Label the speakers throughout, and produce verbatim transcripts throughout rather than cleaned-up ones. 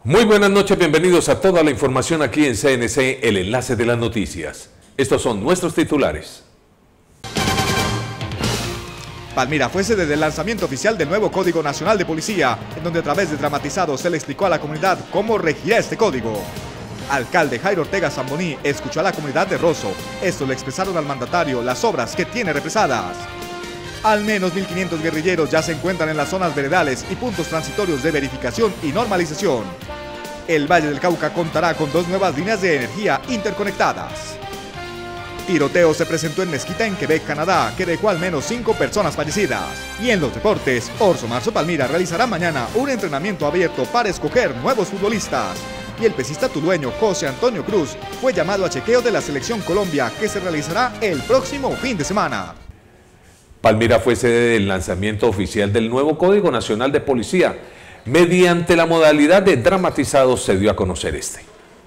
Speaker 1: Muy buenas noches, bienvenidos a toda la información aquí en C N C, el enlace de las noticias. Estos son nuestros titulares.
Speaker 2: Palmira fue sede del lanzamiento oficial del nuevo Código Nacional de Policía, en donde a través de dramatizados se le explicó a la comunidad cómo regirá este código. Alcalde Jairo Ortega Zamboní escuchó a la comunidad de Rosso. Esto le expresaron al mandatario las obras que tiene represadas. Al menos mil quinientos guerrilleros ya se encuentran en las zonas veredales y puntos transitorios de verificación y normalización. El Valle del Cauca contará con dos nuevas líneas de energía interconectadas. Tiroteo se presentó en Mezquita, en Quebec, Canadá, que dejó al menos cinco personas fallecidas. Y en los deportes, Orso Marzo Palmira realizará mañana un entrenamiento abierto para escoger nuevos futbolistas. Y el pesista tulueño José Antonio Cruz fue llamado a chequeo de la Selección Colombia, que se realizará el próximo fin de semana.
Speaker 1: Palmira fue sede del lanzamiento oficial del nuevo Código Nacional de Policía. Mediante la modalidad de dramatizados se dio a conocer este.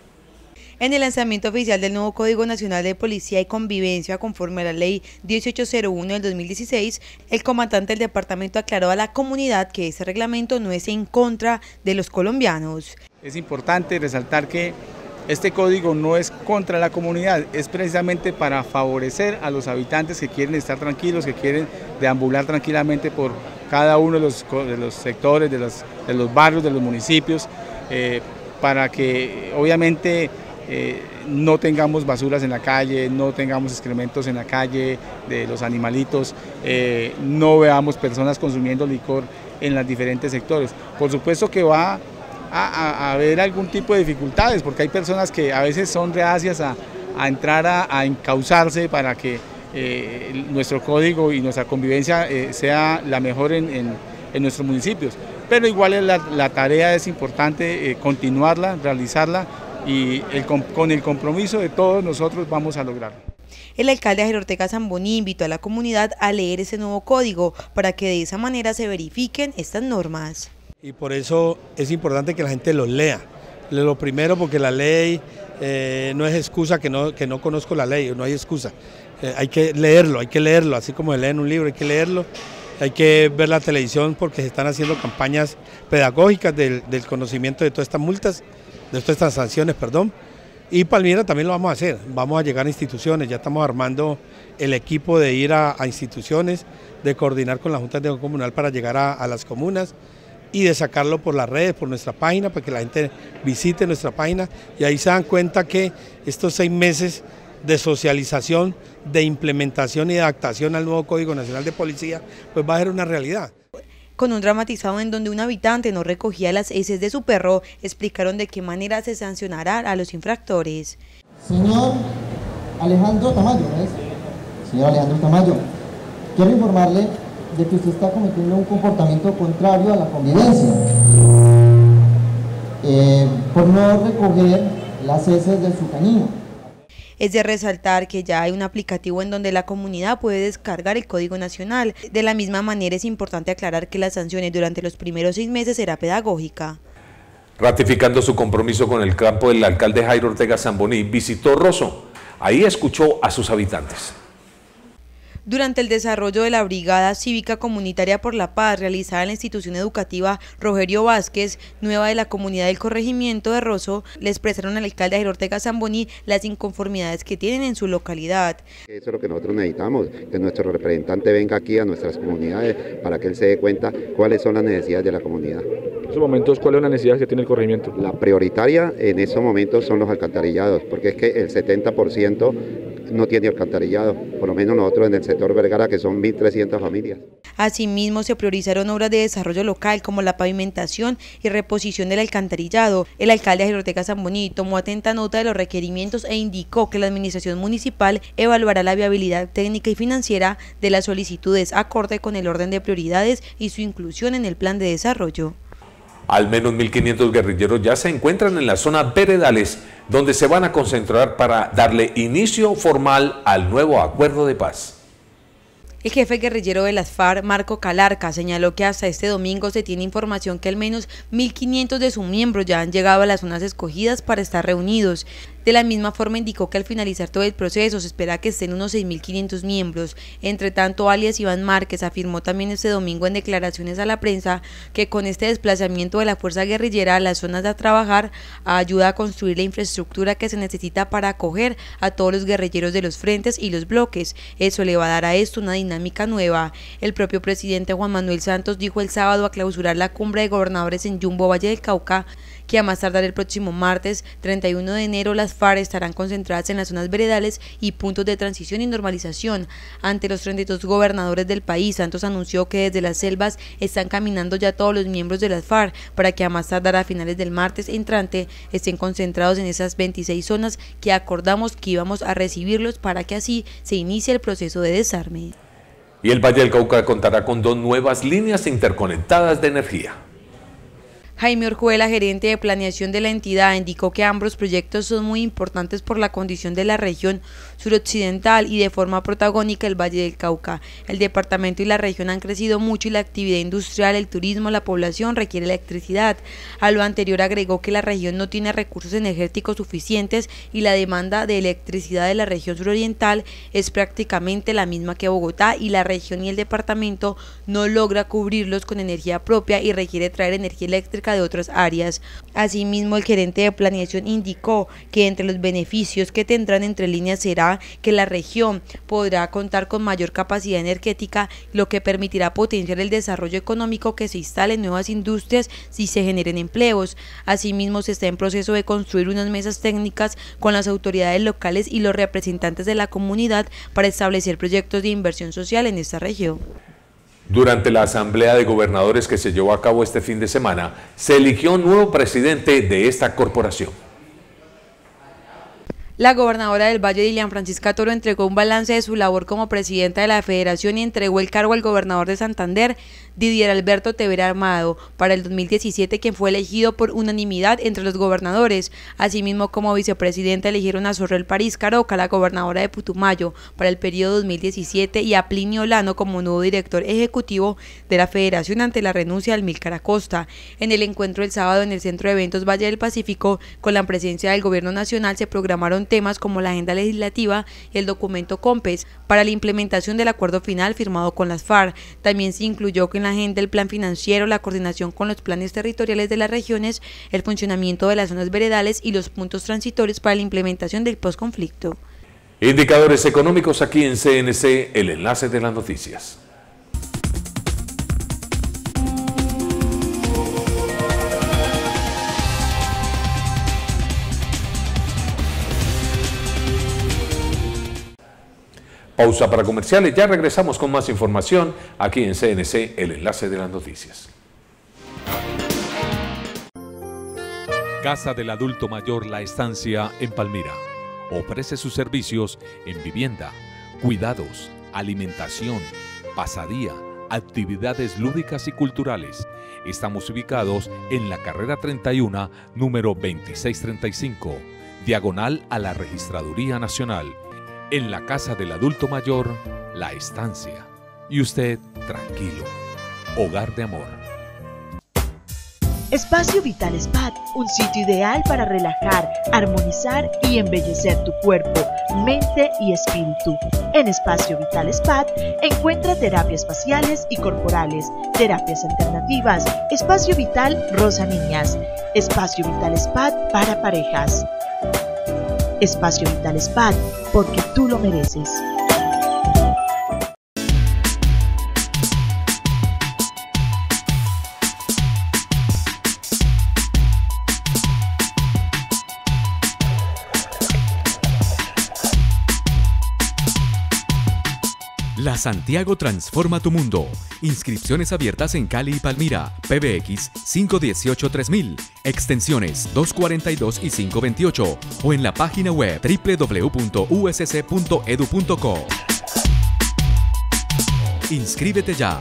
Speaker 3: En el lanzamiento oficial del nuevo Código Nacional de Policía y Convivencia conforme a la Ley dieciocho cero uno del dos mil dieciséis, el comandante del departamento aclaró a la comunidad que ese reglamento no es en contra de los colombianos.
Speaker 4: Es importante resaltar que este código no es contra la comunidad, es precisamente para favorecer a los habitantes que quieren estar tranquilos, que quieren deambular tranquilamente por cada uno de los, de los sectores, de los, de los barrios, de los municipios, eh, para que obviamente eh, no tengamos basuras en la calle, no tengamos excrementos en la calle de los animalitos, eh, no veamos personas consumiendo licor en los diferentes sectores. Por supuesto que va A, a, a haber algún tipo de dificultades, porque hay personas que a veces son reacias a, a entrar a, a encauzarse para que eh, nuestro código y nuestra convivencia eh, sea la mejor en, en, en nuestros municipios. Pero igual la, la tarea es importante eh, continuarla, realizarla y el, con el compromiso de todos nosotros vamos a lograrlo.
Speaker 3: El alcalde Jairo Ortega Zamboní invitó a la comunidad a leer ese nuevo código para que de esa manera se verifiquen estas normas.
Speaker 5: Y por eso es importante que la gente los lea. Lo primero, porque la ley eh, no es excusa que no, que no conozco la ley, no hay excusa. Eh, hay que leerlo, hay que leerlo, así como se lee en un libro, hay que leerlo. Hay que ver la televisión porque se están haciendo campañas pedagógicas del, del conocimiento de todas estas multas, de todas estas sanciones, perdón. Y Palmira también lo vamos a hacer, vamos a llegar a instituciones, ya estamos armando el equipo de ir a, a instituciones, de coordinar con la Junta de Comunal para llegar a, a las comunas, y de sacarlo por las redes, por nuestra página, para que la gente visite nuestra página y ahí se dan cuenta que estos seis meses de socialización, de implementación y de adaptación al nuevo Código Nacional de Policía, pues va a ser una realidad.
Speaker 3: Con un dramatizado en donde un habitante no recogía las heces de su perro, explicaron de qué manera se sancionará a los infractores.
Speaker 6: Señor Alejandro Tamayo, ¿ves? Señor Alejandro Tamayo, quiero informarle de que usted está cometiendo un comportamiento contrario a la convivencia, eh, por no recoger las heces de su canino.
Speaker 3: Es de resaltar que ya hay un aplicativo en donde la comunidad puede descargar el Código Nacional. De la misma manera es importante aclarar que las sanciones durante los primeros seis meses será pedagógica.
Speaker 1: Ratificando su compromiso con el campo, el alcalde Jairo Ortega Zamboní visitó Rosso. Ahí escuchó a sus habitantes.
Speaker 3: Durante el desarrollo de la Brigada Cívica Comunitaria por la Paz realizada en la institución educativa Rogerio Vázquez, nueva de la comunidad del corregimiento de Rosso, le expresaron al alcalde Jairo Ortega Zamboní las inconformidades que tienen en su localidad.
Speaker 7: Eso es lo que nosotros necesitamos, que nuestro representante venga aquí a nuestras comunidades para que él se dé cuenta cuáles son las necesidades de la comunidad.
Speaker 8: En estos momentos, ¿cuál es la necesidad que tiene el corregimiento?
Speaker 7: La prioritaria en estos momentos son los alcantarillados, porque es que el setenta por ciento no tiene alcantarillado, por lo menos nosotros en el sector Vergara, que son mil trescientas familias.
Speaker 3: Asimismo, se priorizaron obras de desarrollo local como la pavimentación y reposición del alcantarillado. El alcalde Jairo Ortega Zamboní tomó atenta nota de los requerimientos e indicó que la administración municipal evaluará la viabilidad técnica y financiera de las solicitudes acorde con el orden de prioridades y su inclusión en el plan de desarrollo.
Speaker 1: Al menos mil quinientos guerrilleros ya se encuentran en las zonas veredales, donde se van a concentrar para darle inicio formal al nuevo acuerdo de paz.
Speaker 3: El jefe guerrillero de las FARC, Marco Calarca, señaló que hasta este domingo se tiene información que al menos mil quinientos de sus miembros ya han llegado a las zonas escogidas para estar reunidos. De la misma forma indicó que al finalizar todo el proceso se espera que estén unos seis mil quinientos miembros. Entre tanto, alias Iván Márquez afirmó también este domingo en declaraciones a la prensa que con este desplazamiento de la fuerza guerrillera a las zonas a trabajar ayuda a construir la infraestructura que se necesita para acoger a todos los guerrilleros de los frentes y los bloques. Eso le va a dar a esto una dinámica nueva. El propio presidente Juan Manuel Santos dijo el sábado a clausurar la cumbre de gobernadores en Yumbo, Valle del Cauca, que a más tardar el próximo martes treinta y uno de enero las FARC estarán concentradas en las zonas veredales y puntos de transición y normalización. Ante los treinta y dos gobernadores del país, Santos anunció que desde las selvas están caminando ya todos los miembros de las FARC para que a más tardar a finales del martes entrante estén concentrados en esas veintiséis zonas que acordamos que íbamos a recibirlos para que así se inicie el proceso de desarme.
Speaker 1: Y el Valle del Cauca contará con dos nuevas líneas interconectadas de energía.
Speaker 3: Jaime Orjuela, gerente de planeación de la entidad, indicó que ambos proyectos son muy importantes por la condición de la región suroccidental y de forma protagónica el Valle del Cauca. El departamento y la región han crecido mucho y la actividad industrial, el turismo, la población requiere electricidad. A lo anterior agregó que la región no tiene recursos energéticos suficientes y la demanda de electricidad de la región suroriental es prácticamente la misma que Bogotá y la región y el departamento no logra cubrirlos con energía propia y requiere traer energía eléctrica de otras áreas. Asimismo, el gerente de planeación indicó que entre los beneficios que tendrán entre líneas será que la región podrá contar con mayor capacidad energética, lo que permitirá potenciar el desarrollo económico, que se instalen nuevas industrias y se generen empleos. Asimismo, se está en proceso de construir unas mesas técnicas con las autoridades locales y los representantes de la comunidad para establecer proyectos de inversión social en esta región.
Speaker 1: Durante la asamblea de gobernadores que se llevó a cabo este fin de semana, se eligió un nuevo presidente de esta corporación.
Speaker 3: La gobernadora del Valle, Dilian Francisca Toro, entregó un balance de su labor como presidenta de la federación y entregó el cargo al gobernador de Santander, Didier Alberto Tevera Armado, para el dos mil diecisiete, quien fue elegido por unanimidad entre los gobernadores. Asimismo, como vicepresidenta eligieron a Sorrel París Caroca, la gobernadora de Putumayo, para el periodo dos mil diecisiete, y a Plinio Lano como nuevo director ejecutivo de la federación ante la renuncia de Amílcar Acosta. En el encuentro el sábado en el Centro de Eventos Valle del Pacífico, con la presencia del gobierno nacional, se programaron temas como la agenda legislativa y el documento COMPES para la implementación del acuerdo final firmado con las FARC. También se incluyó que en la agenda el plan financiero, la coordinación con los planes territoriales de las regiones, el funcionamiento de las zonas veredales y los puntos transitorios para la implementación del posconflicto.
Speaker 1: Indicadores económicos aquí en C N C, el enlace de las noticias. Pausa para comerciales, ya regresamos con más información aquí en C N C, el enlace de las noticias.
Speaker 9: Casa del Adulto Mayor La Estancia en Palmira. Ofrece sus servicios en vivienda, cuidados, alimentación, pasadía, actividades lúdicas y culturales. Estamos ubicados en la carrera treinta y uno, número veintiséis treinta y cinco, diagonal a la Registraduría Nacional. En la Casa del Adulto Mayor, La Estancia. Y usted, tranquilo. Hogar de amor.
Speaker 10: Espacio Vital Spa, un sitio ideal para relajar, armonizar y embellecer tu cuerpo, mente y espíritu. En Espacio Vital Spa encuentra terapias faciales y corporales, terapias alternativas, Espacio Vital Rosa Niñas, Espacio Vital Spa para parejas. Espacio Vital Spa, porque tú lo mereces.
Speaker 11: La Santiago transforma tu mundo. Inscripciones abiertas en Cali y Palmira. P B X cinco uno ocho tres mil. Extensiones dos cuarenta y dos y cinco veintiocho. O en la página web w w w punto u s c punto edu punto co. Inscríbete ya.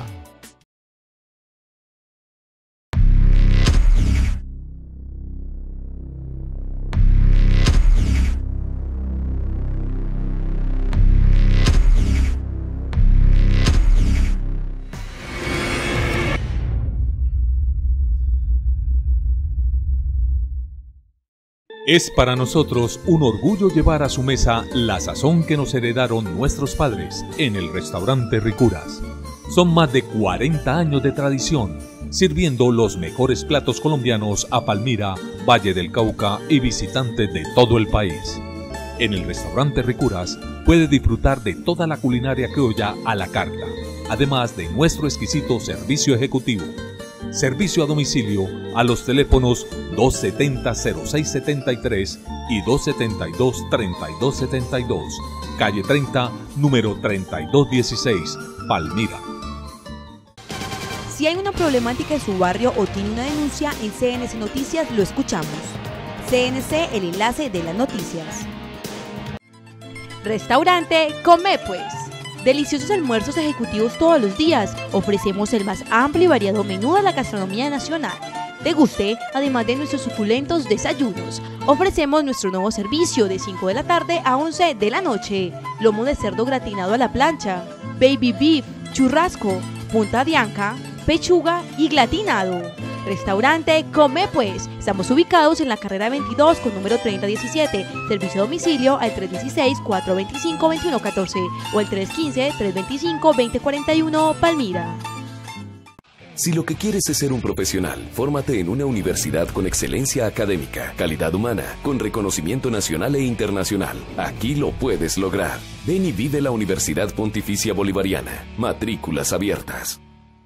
Speaker 9: Es para nosotros un orgullo llevar a su mesa la sazón que nos heredaron nuestros padres en el restaurante Ricuras. Son más de cuarenta años de tradición, sirviendo los mejores platos colombianos a Palmira, Valle del Cauca y visitantes de todo el país. En el restaurante Ricuras puede disfrutar de toda la culinaria criolla a la carta, además de nuestro exquisito servicio ejecutivo. Servicio a domicilio a los teléfonos dos setenta, cero seis setenta y tres y dos setenta y dos, treinta y dos setenta y dos, calle treinta, número treinta y dos dieciséis, Palmira.
Speaker 3: Si hay una problemática en su barrio o tiene una denuncia, en C N C Noticias lo escuchamos. C N C, el enlace de las noticias. Restaurante Come Pues. Deliciosos almuerzos ejecutivos todos los días. Ofrecemos el más amplio y variado menú de la gastronomía nacional. Deguste, además de nuestros suculentos desayunos. Ofrecemos nuestro nuevo servicio de cinco de la tarde a once de la noche. Lomo de cerdo gratinado a la plancha, baby beef, churrasco, punta de anca, pechuga y gratinado. Restaurante Come Pues. Estamos ubicados en la carrera veintidós con número treinta diecisiete. Servicio a domicilio al tres uno seis, cuatro dos cinco, dos uno uno cuatro o el tres uno cinco, tres dos cinco, dos cero cuatro uno Palmira.
Speaker 12: Si lo que quieres es ser un profesional, fórmate en una universidad con excelencia académica, calidad humana, con reconocimiento nacional e internacional. Aquí lo puedes lograr. Ven y vive la Universidad Pontificia Bolivariana. Matrículas abiertas.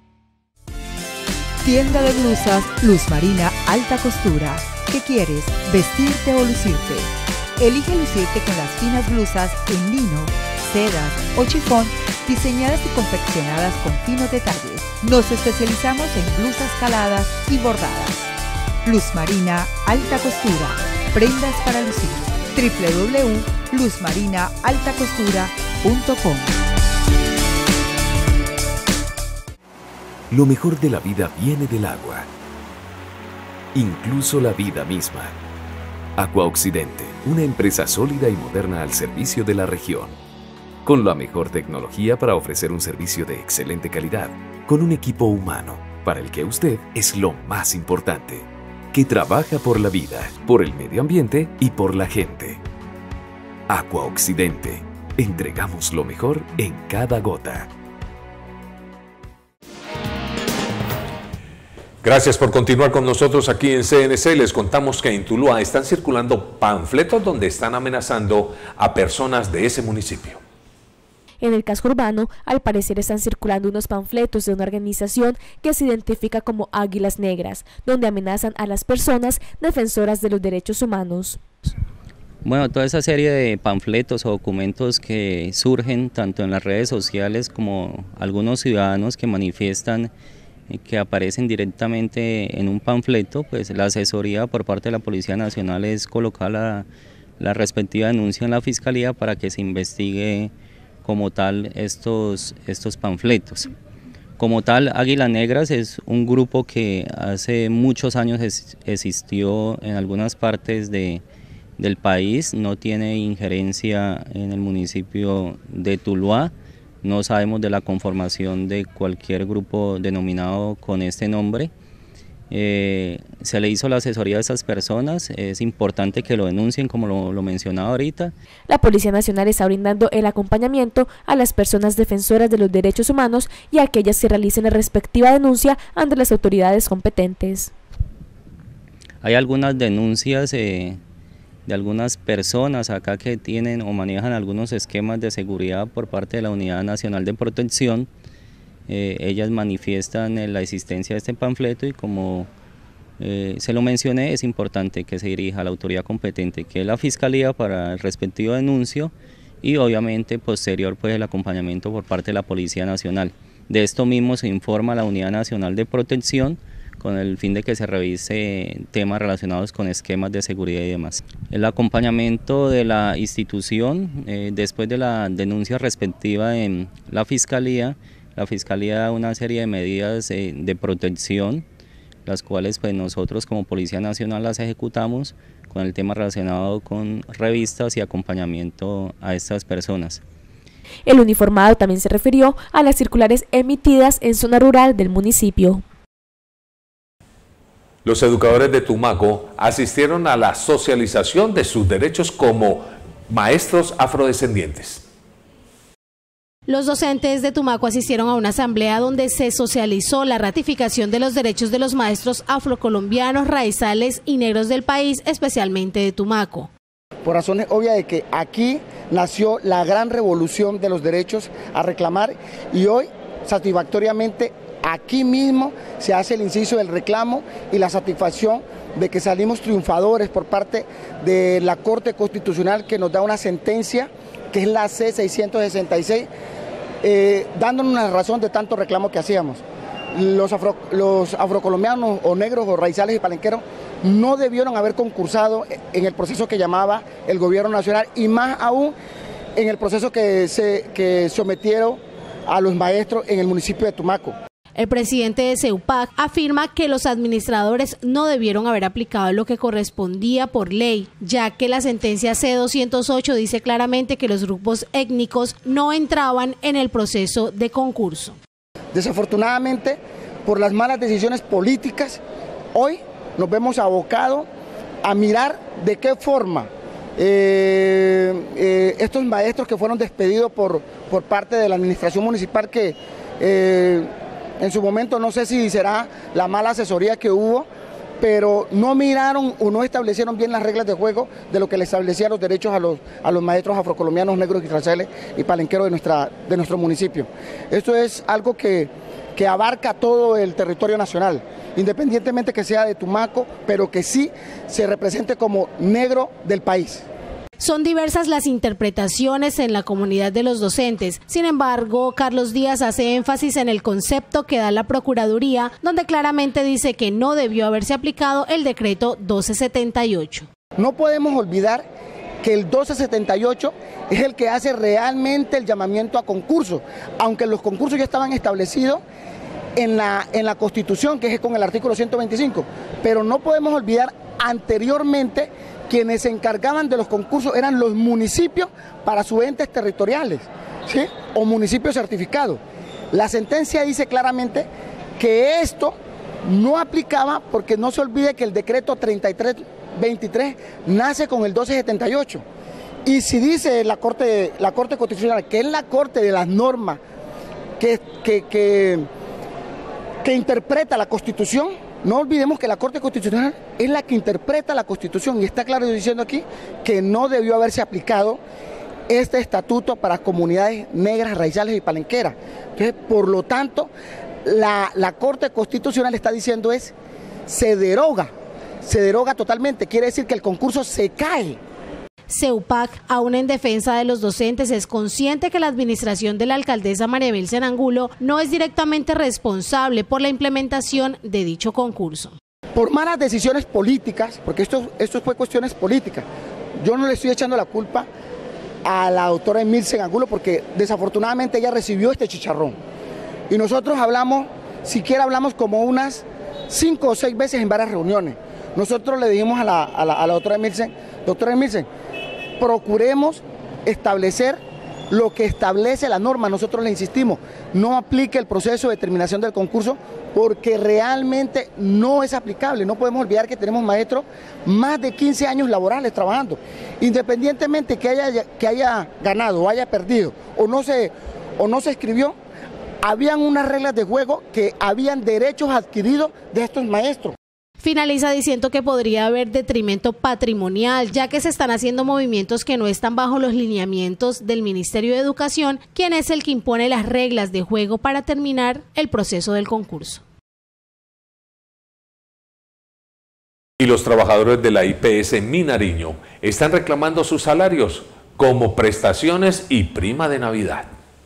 Speaker 13: Tienda de blusas Luz Marina Alta Costura. ¿Qué quieres? ¿Vestirte o lucirte? Elige lucirte con las finas blusas en lino, sedas o chifón, diseñadas y confeccionadas con finos detalles. Nos especializamos en blusas caladas y bordadas. Luz Marina Alta Costura. Prendas para lucir. doble u doble u doble u punto luz marina alta costura punto com.
Speaker 12: Lo mejor de la vida viene del agua, incluso la vida misma. Aqua Occidente, una empresa sólida y moderna al servicio de la región, con la mejor tecnología para ofrecer un servicio de excelente calidad, con un equipo humano, para el que usted es lo más importante, que trabaja por la vida, por el medio ambiente y por la gente. Aqua Occidente, entregamos lo mejor en cada gota.
Speaker 1: Gracias por continuar con nosotros aquí en C N C. Les contamos que en Tuluá están circulando panfletos donde están amenazando a personas de ese municipio.
Speaker 14: En el casco urbano, al parecer están circulando unos panfletos de una organización que se identifica como Águilas Negras, donde amenazan a las personas defensoras de los derechos humanos.
Speaker 15: Bueno, toda esa serie de panfletos o documentos que surgen tanto en las redes sociales como algunos ciudadanos que manifiestan que aparecen directamente en un panfleto, pues la asesoría por parte de la Policía Nacional es colocar la, la respectiva denuncia en la Fiscalía para que se investigue como tal estos, estos panfletos. Como tal, Águilas Negras es un grupo que hace muchos años es, existió en algunas partes de, del país, no tiene injerencia en el municipio de Tuluá. No sabemos de la conformación de cualquier grupo denominado con este nombre. Eh, se le hizo la asesoría a esas personas, es importante que lo denuncien como lo, lo mencionaba ahorita.
Speaker 14: La Policía Nacional está brindando el acompañamiento a las personas defensoras de los derechos humanos y a aquellas que realicen la respectiva denuncia ante las autoridades competentes.
Speaker 15: Hay algunas denuncias eh, de algunas personas acá que tienen o manejan algunos esquemas de seguridad por parte de la Unidad Nacional de Protección. Eh, ellas manifiestan eh, la existencia de este panfleto y como eh, se lo mencioné, es importante que se dirija a la autoridad competente, que es la Fiscalía, para el respectivo denuncio y obviamente posterior pues el acompañamiento por parte de la Policía Nacional. De esto mismo se informa a la Unidad Nacional de Protección con el fin de que se revise temas relacionados con esquemas de seguridad y demás. El acompañamiento de la institución, eh, después de la denuncia respectiva en la Fiscalía, la Fiscalía da una serie de medidas eh, de protección, las cuales pues nosotros como Policía Nacional las ejecutamos con el tema relacionado con revistas y acompañamiento a estas personas.
Speaker 14: El uniformado también se refirió a las circulares emitidas en zona rural del municipio.
Speaker 1: Los educadores de Tumaco asistieron a la socialización de sus derechos como maestros afrodescendientes.
Speaker 16: Los docentes de Tumaco asistieron a una asamblea donde se socializó la ratificación de los derechos de los maestros afrocolombianos, raizales y negros del país, especialmente de Tumaco.
Speaker 17: Por razones obvias de que aquí nació la gran revolución de los derechos a reclamar y hoy satisfactoriamente aquí mismo se hace el inciso del reclamo y la satisfacción de que salimos triunfadores por parte de la Corte Constitucional, que nos da una sentencia que es la C seiscientos sesenta y seis, eh, dándonos una razón de tanto reclamo que hacíamos. Los, afro, los afrocolombianos o negros o raizales y palenqueros no debieron haber concursado en el proceso que llamaba el gobierno nacional y más aún en el proceso que se que sometieron a los maestros en el municipio de Tumaco.
Speaker 16: El presidente de CEUPAC afirma que los administradores no debieron haber aplicado lo que correspondía por ley, ya que la sentencia C doscientos ocho dice claramente que los grupos étnicos no entraban en el proceso de concurso.
Speaker 17: Desafortunadamente, por las malas decisiones políticas, hoy nos vemos abocados a mirar de qué forma eh, eh, estos maestros que fueron despedidos por, por parte de la administración municipal, que eh, en su momento no sé si será la mala asesoría que hubo, pero no miraron o no establecieron bien las reglas de juego de lo que le establecía los derechos a los, a los maestros afrocolombianos, negros, raizales y palenqueros de, nuestra, de nuestro municipio. Esto es algo que, que abarca todo el territorio nacional, independientemente que sea de Tumaco, pero que sí se represente como negro del país.
Speaker 16: Son diversas las interpretaciones en la comunidad de los docentes. Sin embargo, Carlos Díaz hace énfasis en el concepto que da la Procuraduría, donde claramente dice que no debió haberse aplicado el decreto doce setenta y ocho.
Speaker 17: No podemos olvidar que el doce setenta y ocho es el que hace realmente el llamamiento a concurso, aunque los concursos ya estaban establecidos en la, en la Constitución, que es con el artículo ciento veinticinco, pero no podemos olvidar anteriormente quienes se encargaban de los concursos eran los municipios para sus entes territoriales, ¿sí? O municipios certificados. La sentencia dice claramente que esto no aplicaba porque no se olvide que el decreto treinta y tres veintitrés nace con el doce setenta y ocho. Y si dice la Corte, la Corte Constitucional, que es la Corte de las normas que, que, que, que interpreta la Constitución, no olvidemos que la Corte Constitucional es la que interpreta la Constitución y está claro diciendo aquí que no debió haberse aplicado este estatuto para comunidades negras, raizales y palenqueras. Entonces, por lo tanto, la, la Corte Constitucional está diciendo es, se deroga, se deroga totalmente, quiere decir que el concurso se cae.
Speaker 16: CEUPAC, aún en defensa de los docentes, es consciente que la administración de la alcaldesa María Belsen Angulo no es directamente responsable por la implementación de dicho concurso.
Speaker 17: Por malas decisiones políticas, porque esto, esto fue cuestiones políticas, yo no le estoy echando la culpa a la doctora Emilsen Angulo porque desafortunadamente ella recibió este chicharrón. Y nosotros hablamos, siquiera hablamos como unas cinco o seis veces en varias reuniones. Nosotros le dijimos a la, a la, a la doctora Emilsen, doctora Emilsen, procuremos establecer lo que establece la norma. Nosotros le insistimos, no aplique el proceso de determinación del concurso porque realmente no es aplicable. No podemos olvidar que tenemos maestros más de quince años laborales trabajando. Independientemente que haya, que haya ganado o haya perdido o no se, o no se escribió, habían unas reglas de juego que habían derechos adquiridos de estos maestros.
Speaker 16: Finaliza diciendo que podría haber detrimento patrimonial, ya que se están haciendo movimientos que no están bajo los lineamientos del Ministerio de Educación, quien es el que impone las reglas de juego para terminar el proceso del concurso.
Speaker 1: Y los trabajadores de la I P S Minariño están reclamando sus salarios como prestaciones y prima de Navidad.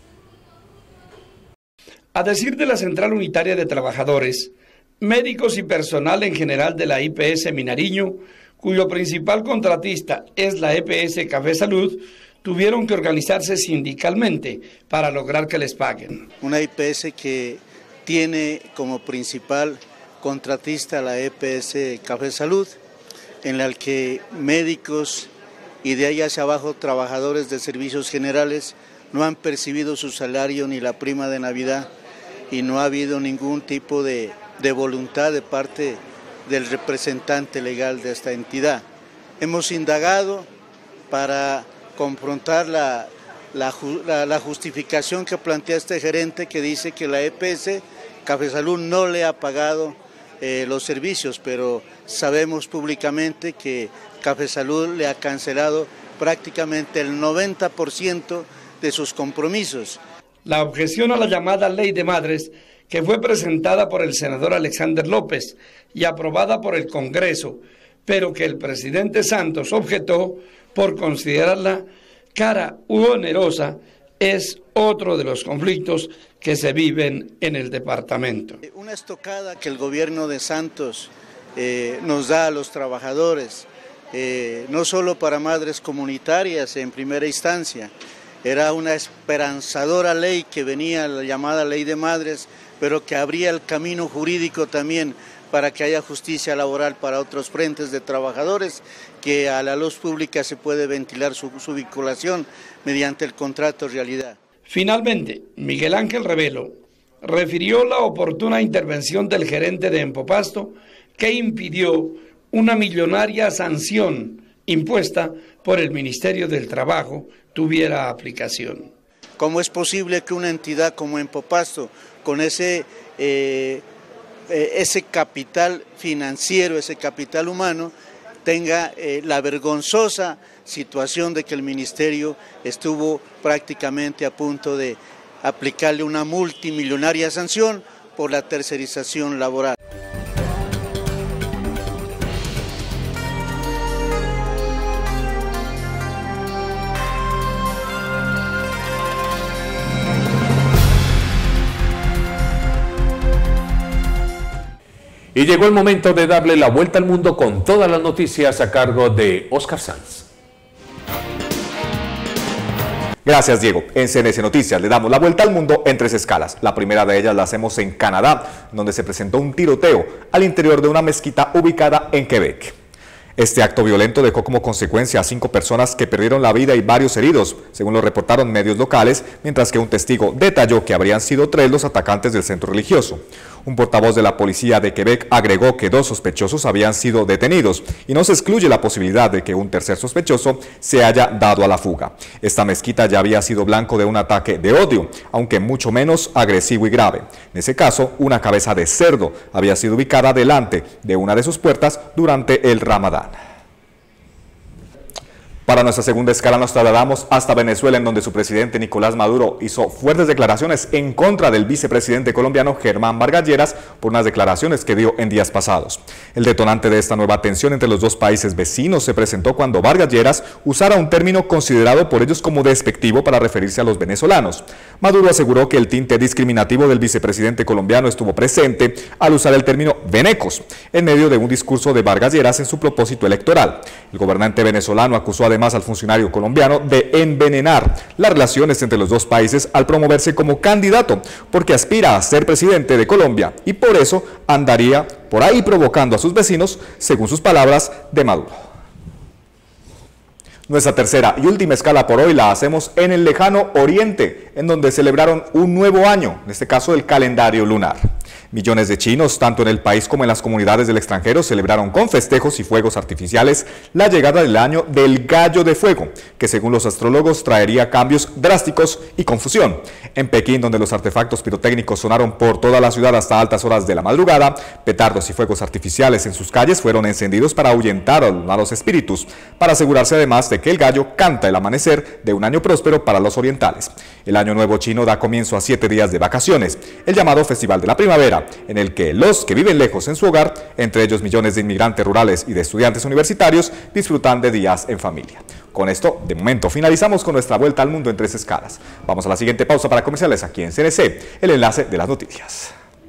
Speaker 18: A decir de la Central Unitaria de Trabajadores, médicos y personal en general de la I P S Minariño, cuyo principal contratista es la E P S Café Salud, tuvieron que organizarse sindicalmente para lograr que les paguen.
Speaker 19: Una I P S que tiene como principal contratista la E P S Café Salud, en la que médicos y de ahí hacia abajo trabajadores de servicios generales no han percibido su salario ni la prima de Navidad y no ha habido ningún tipo de de voluntad de parte del representante legal de esta entidad. Hemos indagado para confrontar la, la, la, la justificación que plantea este gerente, que dice que la E P S Cafesalud no le ha pagado eh, los servicios, pero sabemos públicamente que Cafesalud le ha cancelado prácticamente el noventa por ciento de sus compromisos.
Speaker 18: La objeción a la llamada Ley de Madres, que fue presentada por el senador Alexander López y aprobada por el Congreso, pero que el presidente Santos objetó por considerarla cara u onerosa, es otro de los conflictos que se viven en el departamento.
Speaker 19: Una estocada que el gobierno de Santos eh, nos da a los trabajadores, eh, no solo para madres comunitarias en primera instancia, era una esperanzadora ley que venía, la llamada Ley de Madres, pero que abría el camino jurídico también para que haya justicia laboral para otros frentes de trabajadores, que a la luz pública se puede ventilar su, su vinculación mediante el contrato realidad.
Speaker 18: Finalmente, Miguel Ángel Revelo refirió la oportuna intervención del gerente de Empopasto, que impidió una millonaria sanción impuesta por el Ministerio del Trabajo tuviera aplicación.
Speaker 19: ¿Cómo es posible que una entidad como Empopasto, con ese, eh, eh, ese capital financiero, ese capital humano, tenga eh, la vergonzosa situación de que el ministerio estuvo prácticamente a punto de aplicarle una multimillonaria sanción por la tercerización laboral?
Speaker 1: Y llegó el momento de darle la vuelta al mundo con todas las noticias a cargo de Oscar Sanz.
Speaker 20: Gracias, Diego. En C N C Noticias le damos la vuelta al mundo en tres escalas. La primera de ellas la hacemos en Canadá, donde se presentó un tiroteo al interior de una mezquita ubicada en Quebec. Este acto violento dejó como consecuencia a cinco personas que perdieron la vida y varios heridos, según lo reportaron medios locales, mientras que un testigo detalló que habrían sido tres los atacantes del centro religioso. Un portavoz de la policía de Quebec agregó que dos sospechosos habían sido detenidos y no se excluye la posibilidad de que un tercer sospechoso se haya dado a la fuga. Esta mezquita ya había sido blanco de un ataque de odio, aunque mucho menos agresivo y grave. En ese caso, una cabeza de cerdo había sido ubicada delante de una de sus puertas durante el Ramadán. Para nuestra segunda escala nos trasladamos hasta Venezuela, en donde su presidente Nicolás Maduro hizo fuertes declaraciones en contra del vicepresidente colombiano Germán Vargas Lleras por unas declaraciones que dio en días pasados. El detonante de esta nueva tensión entre los dos países vecinos se presentó cuando Vargas Lleras usara un término considerado por ellos como despectivo para referirse a los venezolanos. Maduro aseguró que el tinte discriminativo del vicepresidente colombiano estuvo presente al usar el término venecos en medio de un discurso de Vargas Lleras en su propósito electoral. El gobernante venezolano acusó a además al funcionario colombiano de envenenar las relaciones entre los dos países al promoverse como candidato, porque aspira a ser presidente de Colombia y por eso andaría por ahí provocando a sus vecinos, según sus palabras, de Maduro. Nuestra tercera y última escala por hoy la hacemos en el lejano Oriente, en donde celebraron un nuevo año, en este caso del calendario lunar. Millones de chinos, tanto en el país como en las comunidades del extranjero, celebraron con festejos y fuegos artificiales la llegada del año del Gallo de Fuego, que según los astrólogos traería cambios drásticos y confusión. En Pekín, donde los artefactos pirotécnicos sonaron por toda la ciudad hasta altas horas de la madrugada, petardos y fuegos artificiales en sus calles fueron encendidos para ahuyentar a los malos espíritus, para asegurarse además de que el gallo canta el amanecer de un año próspero para los orientales. El Año Nuevo chino da comienzo a siete días de vacaciones, el llamado Festival de la Primavera, en el que los que viven lejos en su hogar, entre ellos millones de inmigrantes rurales y de estudiantes universitarios, disfrutan de días en familia. Con esto, de momento, finalizamos con nuestra vuelta al mundo en tres escalas. Vamos a la siguiente pausa para comerciales aquí en C N C, el enlace de las noticias.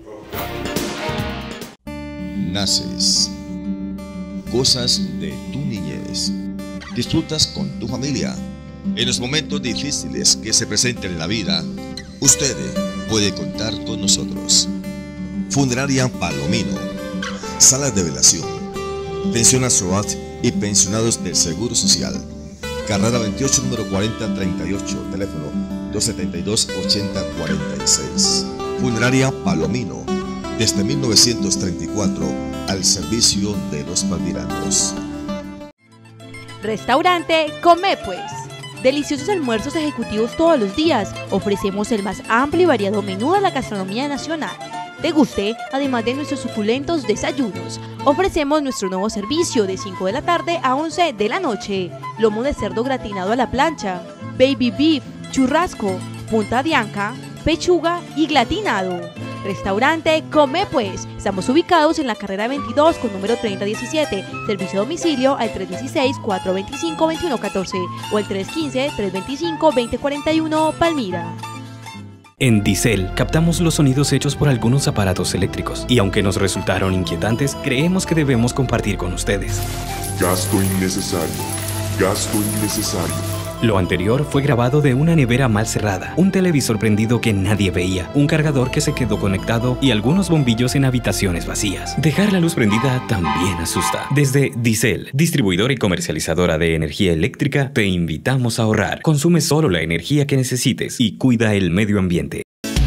Speaker 21: Naces. Cosas de tu niñez. Disfrutas con tu familia. En los momentos difíciles que se presenten en la vida, usted puede contar con nosotros. Funeraria Palomino, salas de velación, pensión ASOAT y pensionados del Seguro Social. Carrera veintiocho, número cuarenta treinta y ocho, teléfono dos setenta y dos, ochenta cuarenta y seis. Funeraria Palomino, desde mil novecientos treinta y cuatro al servicio de los palmiranos.
Speaker 2: Restaurante Come Pues. Deliciosos almuerzos ejecutivos todos los días. Ofrecemos el más amplio y variado menú de la gastronomía nacional. Deguste, además de nuestros suculentos desayunos. Ofrecemos nuestro nuevo servicio de cinco de la tarde a once de la noche. Lomo de cerdo gratinado a la plancha, baby beef, churrasco, punta de anca, pechuga y gratinado. Restaurante Come Pues. Estamos ubicados en la carrera veintidós con número treinta diecisiete. Servicio a domicilio al tres uno seis, cuatro dos cinco, dos uno uno cuatro o el tres uno cinco, tres dos cinco, dos cero cuatro uno Palmira.
Speaker 22: En Dicel captamos los sonidos hechos por algunos aparatos eléctricos y aunque nos resultaron inquietantes, creemos que debemos compartir con ustedes.
Speaker 23: Gasto innecesario. Gasto innecesario.
Speaker 22: Lo anterior fue grabado de una nevera mal cerrada, un televisor prendido que nadie veía, un cargador que se quedó conectado y algunos bombillos en habitaciones vacías. Dejar la luz prendida también asusta. Desde Dicel, distribuidora y comercializadora de energía eléctrica, te invitamos a ahorrar. Consume solo la energía que necesites y cuida el medio ambiente.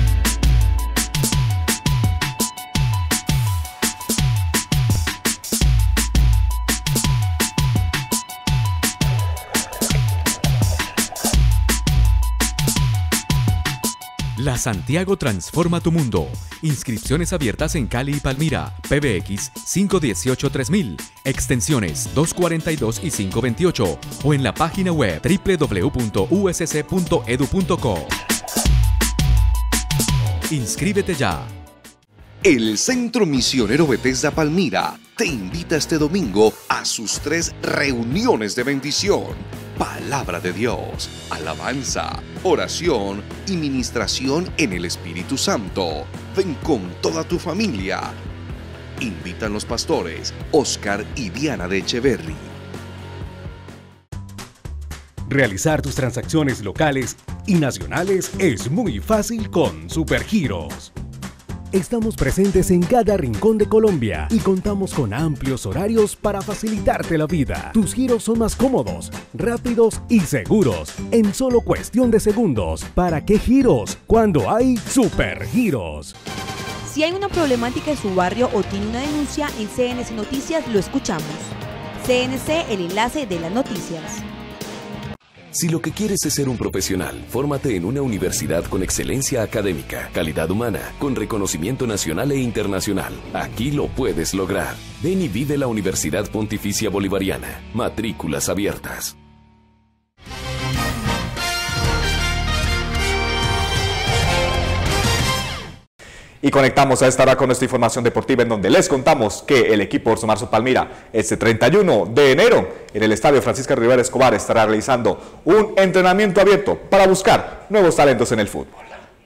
Speaker 11: La Santiago transforma tu mundo. Inscripciones abiertas en Cali y Palmira. P B X cinco uno ocho tres mil. Extensiones dos cuarenta y dos y cinco veintiocho. O en la página web w w w punto u s c punto edu punto co. Inscríbete ya.
Speaker 24: El Centro Misionero Bethesda Palmira te invita este domingo a sus tres reuniones de bendición. Palabra de Dios, alabanza, oración y ministración en el Espíritu Santo. Ven con toda tu familia. Invitan los pastores Oscar y Diana de Echeverry.
Speaker 25: Realizar tus transacciones locales y nacionales es muy fácil con Supergiros. Estamos presentes en cada rincón de Colombia y contamos con amplios horarios para facilitarte la vida. Tus giros son más cómodos, rápidos y seguros, en solo cuestión de segundos. ¿Para qué giros? Cuando hay Supergiros.
Speaker 2: Si hay una problemática en su barrio o tiene una denuncia, en C N C Noticias lo escuchamos. C N C, el enlace de las noticias.
Speaker 12: Si lo que quieres es ser un profesional, fórmate en una universidad con excelencia académica, calidad humana, con reconocimiento nacional e internacional. Aquí lo puedes lograr. Ven y vive la Universidad Pontificia Bolivariana. Matrículas abiertas.
Speaker 20: Y conectamos a esta hora con nuestra información deportiva, en donde les contamos que el equipo Orso Marzo Palmira este treinta y uno de enero en el Estadio Francisco Rivera Escobar estará realizando un entrenamiento abierto para buscar nuevos talentos en el fútbol.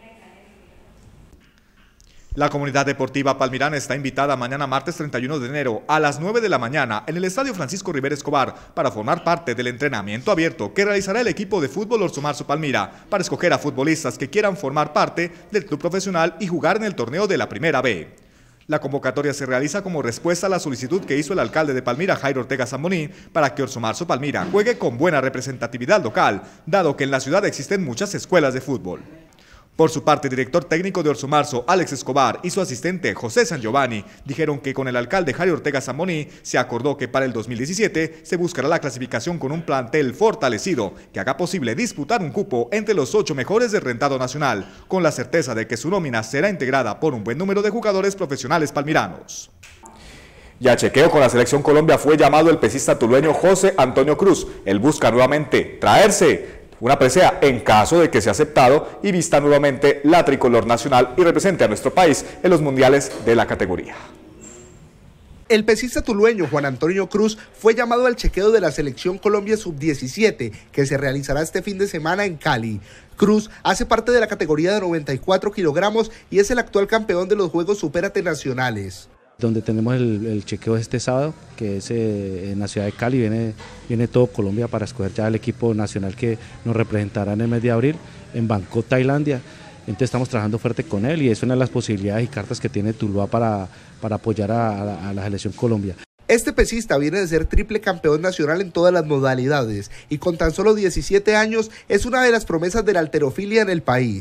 Speaker 20: La comunidad deportiva palmirana está invitada mañana martes treinta y uno de enero a las nueve de la mañana en el Estadio Francisco Rivera Escobar para formar parte del entrenamiento abierto que realizará el equipo de fútbol Orso Marzo Palmira para escoger a futbolistas que quieran formar parte del club profesional y jugar en el torneo de la Primera B. La convocatoria se realiza como respuesta a la solicitud que hizo el alcalde de Palmira, Jairo Ortega Zamboní, para que Orso Marzo Palmira juegue con buena representatividad local, dado que en la ciudad existen muchas escuelas de fútbol. Por su parte, el director técnico de Orso Marzo, Alex Escobar, y su asistente, José San Giovanni, dijeron que con el alcalde Jairo Ortega Zamboní se acordó que para el dos mil diecisiete se buscará la clasificación con un plantel fortalecido que haga posible disputar un cupo entre los ocho mejores del rentado nacional, con la certeza de que su nómina será integrada por un buen número de jugadores profesionales palmiranos. Y a chequeo con la Selección Colombia fue llamado el pesista tulueño José Antonio Cruz. Él busca nuevamente traerse una presea en caso de que sea aceptado y vista nuevamente la tricolor nacional y represente a nuestro país en los mundiales de la categoría.
Speaker 26: El pesista tulueño Juan Antonio Cruz fue llamado al chequeo de la Selección Colombia sub diecisiete que se realizará este fin de semana en Cali. Cruz hace parte de la categoría de noventa y cuatro kilogramos y es el actual campeón de los Juegos Supérate Nacionales.
Speaker 27: Donde tenemos el, el chequeo este sábado, que es eh, en la ciudad de Cali, viene, viene todo Colombia para escoger ya el equipo nacional que nos representará en el mes de abril en Bangkok, Tailandia. Entonces estamos trabajando fuerte con él y es una de las posibilidades y cartas que tiene Tuluá para, para apoyar a, a, la, a la Selección Colombia.
Speaker 26: Este pesista viene de ser triple campeón nacional en todas las modalidades y con tan solo diecisiete años es una de las promesas de la halterofilia en el país.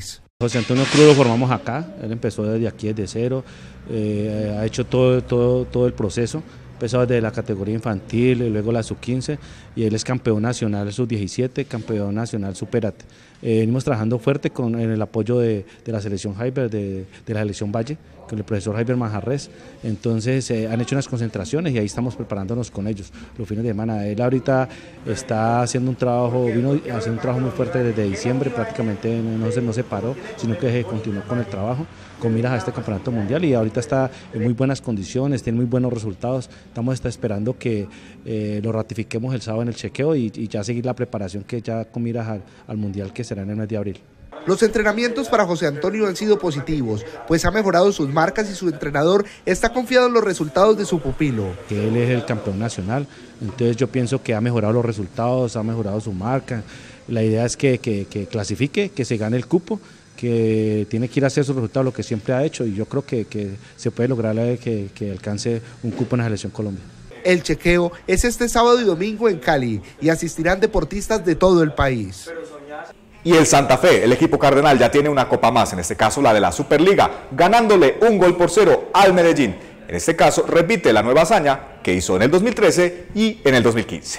Speaker 27: José Antonio Cruz lo formamos acá, él empezó desde aquí, desde cero, eh, ha hecho todo, todo, todo el proceso. Empezó desde la categoría infantil y luego la sub quince y él es campeón nacional sub diecisiete, campeón nacional superate. Eh, venimos trabajando fuerte con en el apoyo de, de la selección Jaiber, de, de la selección Valle, con el profesor Jaiber Manjarres. Entonces eh, han hecho unas concentraciones y ahí estamos preparándonos con ellos los fines de semana. Él ahorita está haciendo un trabajo, vino haciendo un trabajo muy fuerte desde diciembre, prácticamente no se, no se paró, sino que continuó con el trabajo, con miras a este campeonato mundial y ahorita está en muy buenas condiciones, tiene muy buenos resultados. Estamos está esperando que eh, lo ratifiquemos el sábado en el chequeo y, y ya seguir la preparación que ya con miras al, al mundial que será en el mes de abril.
Speaker 26: Los entrenamientos para José Antonio han sido positivos, pues ha mejorado sus marcas y su entrenador está confiado en los resultados de su pupilo.
Speaker 27: Él es el campeón nacional, entonces yo pienso que ha mejorado los resultados, ha mejorado su marca. La idea es que, que, que clasifique, que se gane el cupo, que tiene que ir a hacer sus resultados, lo que siempre ha hecho, y yo creo que, que se puede lograr que, que alcance un cupo en la Selección Colombia.
Speaker 26: El chequeo es este sábado y domingo en Cali y asistirán deportistas de todo el país.
Speaker 20: Y el Santa Fe, el equipo cardenal, ya tiene una copa más, en este caso la de la Superliga, ganándole un gol por cero al Medellín. En este caso repite la nueva hazaña que hizo en el dos mil trece y en el dos mil quince.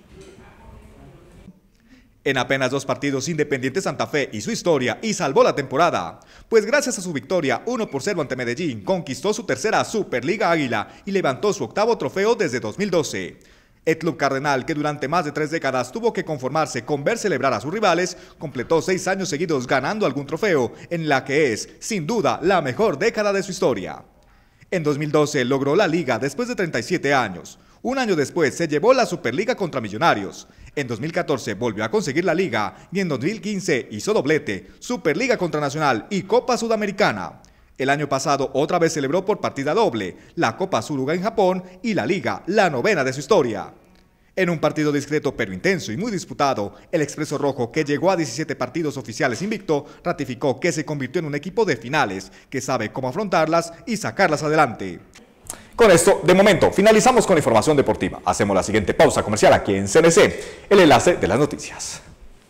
Speaker 20: En apenas dos partidos, Independiente Santa Fe hizo historia y salvó la temporada, pues gracias a su victoria uno por cero ante Medellín, conquistó su tercera Superliga Águila y levantó su octavo trofeo desde dos mil doce. El club cardenal, que durante más de tres décadas tuvo que conformarse con ver celebrar a sus rivales, completó seis años seguidos ganando algún trofeo, en la que es, sin duda, la mejor década de su historia. En dos mil doce logró la Liga después de treinta y siete años. Un año después se llevó la Superliga contra Millonarios. En dos mil catorce volvió a conseguir la Liga y en dos mil quince hizo doblete, Superliga contra Nacional y Copa Sudamericana. El año pasado otra vez celebró por partida doble, la Copa Suruga en Japón y la Liga, la novena de su historia. En un partido discreto pero intenso y muy disputado, el Expreso Rojo, que llegó a diecisiete partidos oficiales invicto, ratificó que se convirtió en un equipo de finales, que sabe cómo afrontarlas y sacarlas adelante. Con esto, de momento, finalizamos con la información deportiva. Hacemos la siguiente pausa comercial aquí en C N C, el enlace de las noticias.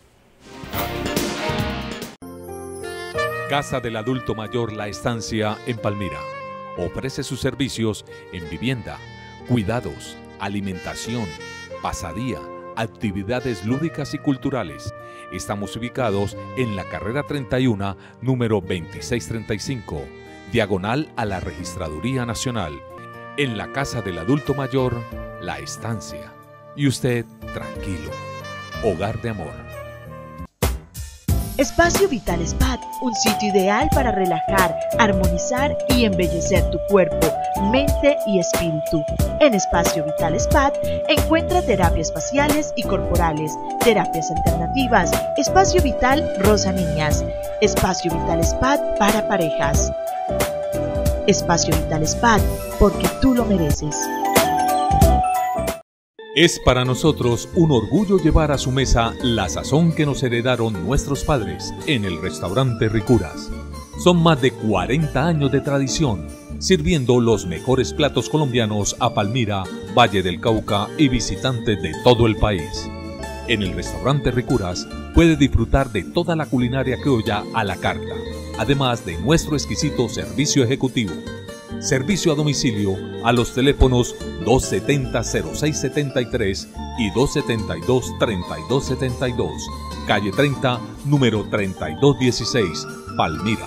Speaker 1: Casa del Adulto Mayor La Estancia en Palmira. Ofrece sus servicios en vivienda, cuidados, alimentación, pasadía, actividades lúdicas y culturales. Estamos ubicados en la carrera treinta y uno, número veintiséis treinta y cinco, diagonal a la Registraduría Nacional. En la Casa del Adulto Mayor, La Estancia. Y usted, tranquilo. Hogar de amor.
Speaker 2: Espacio Vital Spa, un sitio ideal para relajar, armonizar y embellecer tu cuerpo, mente y espíritu. En Espacio Vital Spa encuentra terapias faciales y corporales, terapias alternativas, Espacio Vital Rosa Niñas, Espacio Vital Spa para parejas. Espacio Vital Spa, porque tú lo mereces.
Speaker 1: Es para nosotros un orgullo llevar a su mesa la sazón que nos heredaron nuestros padres en el restaurante Ricuras. Son más de cuarenta años de tradición, sirviendo los mejores platos colombianos a Palmira, Valle del Cauca y visitantes de todo el país. En el restaurante Ricuras puede disfrutar de toda la culinaria criolla a la carta, además de nuestro exquisito servicio ejecutivo. Servicio a domicilio a los teléfonos dos setenta, cero seis setenta y tres y dos setenta y dos, treinta y dos setenta y dos, calle treinta, número treinta y dos dieciséis, Palmira.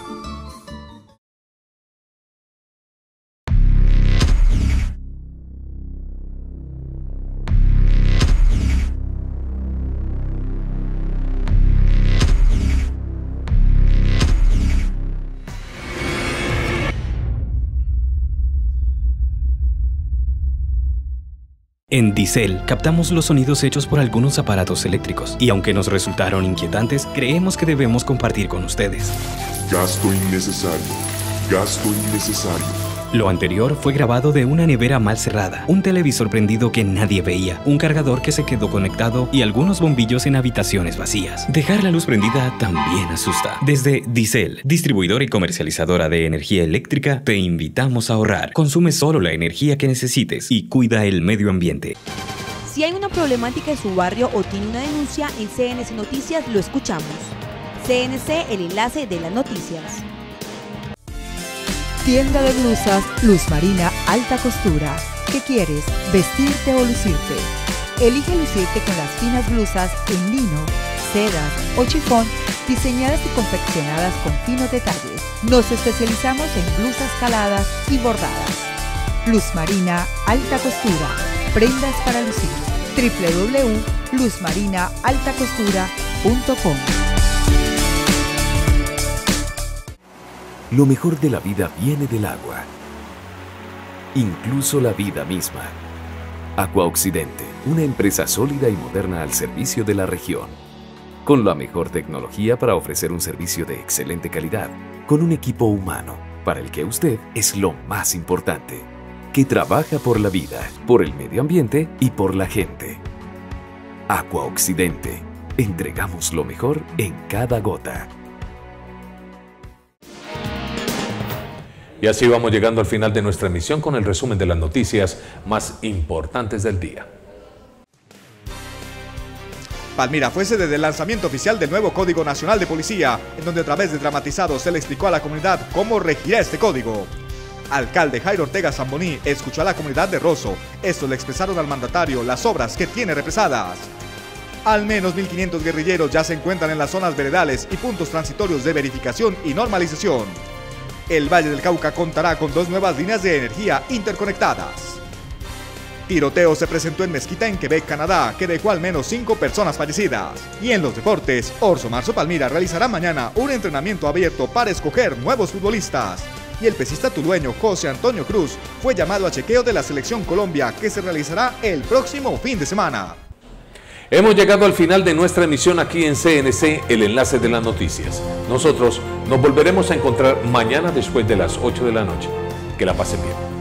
Speaker 22: En Dicel captamos los sonidos hechos por algunos aparatos eléctricos y aunque nos resultaron inquietantes, creemos que debemos compartir con ustedes.
Speaker 23: Gasto innecesario. Gasto innecesario.
Speaker 22: Lo anterior fue grabado de una nevera mal cerrada, un televisor prendido que nadie veía, un cargador que se quedó conectado y algunos bombillos en habitaciones vacías. Dejar la luz prendida también asusta. Desde Dicel, distribuidora y comercializadora de energía eléctrica, te invitamos a ahorrar. Consume solo la energía que necesites y cuida el medio ambiente.
Speaker 2: Si hay una problemática en su barrio o tiene una denuncia, en C N C Noticias lo escuchamos. C N C, el enlace de las noticias.
Speaker 13: Tienda de blusas Luz Marina Alta Costura. ¿Qué quieres? ¿Vestirte o lucirte? Elige lucirte con las finas blusas en lino, sedas o chifón, diseñadas y confeccionadas con finos detalles. Nos especializamos en blusas caladas y bordadas. Luz Marina Alta Costura. Prendas para lucir. doble u doble u doble u punto luz marina alta costura punto com.
Speaker 12: Lo mejor de la vida viene del agua, incluso la vida misma. Aqua Occidente, una empresa sólida y moderna al servicio de la región, con la mejor tecnología para ofrecer un servicio de excelente calidad, con un equipo humano, para el que usted es lo más importante, que trabaja por la vida, por el medio ambiente y por la gente. Aqua Occidente, entregamos lo mejor en cada gota.
Speaker 1: Y así vamos llegando al final de nuestra emisión con el resumen de las noticias más importantes del día.
Speaker 20: Palmira fue sede del lanzamiento oficial del nuevo Código Nacional de Policía, en donde a través de dramatizados se le explicó a la comunidad cómo regirá este código. Alcalde Jairo Ortega Zamboní escuchó a la comunidad de Rosso. Estos le expresaron al mandatario las obras que tiene represadas. Al menos mil quinientos guerrilleros ya se encuentran en las zonas veredales y puntos transitorios de verificación y normalización. El Valle del Cauca contará con dos nuevas líneas de energía interconectadas. Tiroteo se presentó en Mezquita, en Quebec, Canadá, que dejó al menos cinco personas fallecidas. Y en los deportes, Orso Marzo Palmira realizará mañana un entrenamiento abierto para escoger nuevos futbolistas. Y el pesista tulueño José Antonio Cruz fue llamado a chequeo de la Selección Colombia, que se realizará el próximo fin de semana.
Speaker 1: Hemos llegado al final de nuestra emisión aquí en C N C, el enlace de las noticias. Nosotros nos volveremos a encontrar mañana después de las ocho de la noche. Que la pasen bien.